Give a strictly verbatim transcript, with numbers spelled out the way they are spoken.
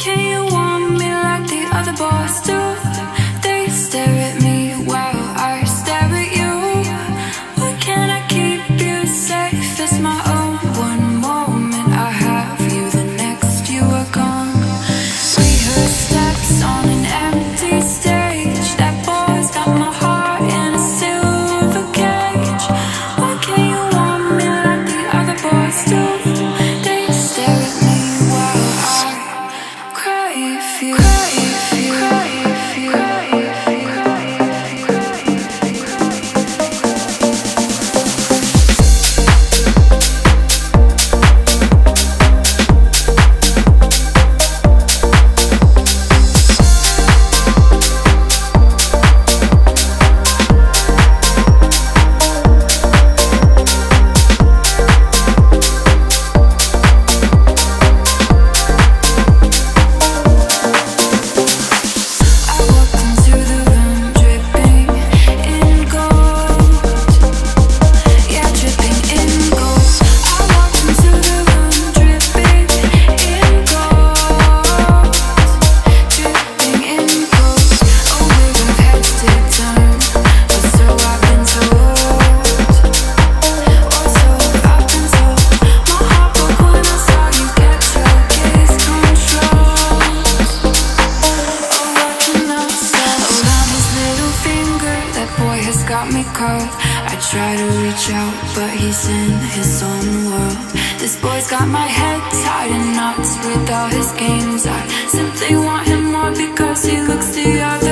can you want me like the other boys do? They stare at me while I stare at you. Why can't I keep you safe? It's my own. One moment I have you, the next you are gone. We heard steps on an empty stage. That boy's got my heart in a silver cage. Why can't you want me like the other boys do? They stare at me while I crave you. Crave you. Crave you. I walked into the room dripping in gold. Yeah, dripping in gold. I walked into the room dripping in gold. Dripping in gold. Oh, we have heads to turn, or so I've been told. Or so I've been told. My heart broke when I saw you get your gaze controlled. Oh, what can I say? Around his little finger, that boy has got me caught. I try to reach out, but he's in his own world. This boy's got my head tied in knots with all his games. I simply want him more because he looks the other